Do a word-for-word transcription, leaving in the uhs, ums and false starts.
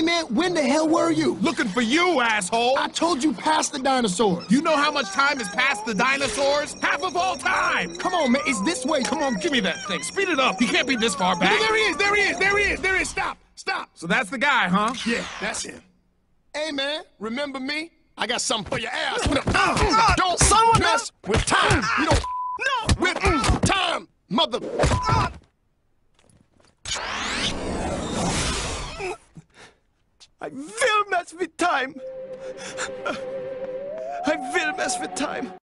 man, when the hell were you? Looking for you, asshole! I told you past the dinosaurs. You know how much time is past the dinosaurs? Half of all time! Come on, man, it's this way. Come on, give me that thing. Speed it up. He can't be this far back. There he is, there he is, there he is, there he is. Stop, stop. So that's the guy, huh? Yeah, that's him. Hey, man, remember me? I got something for your ass. Uh, don't someone mess with time. You don't no. with mm, time, mother. Uh. I will mess with time. I will mess with time.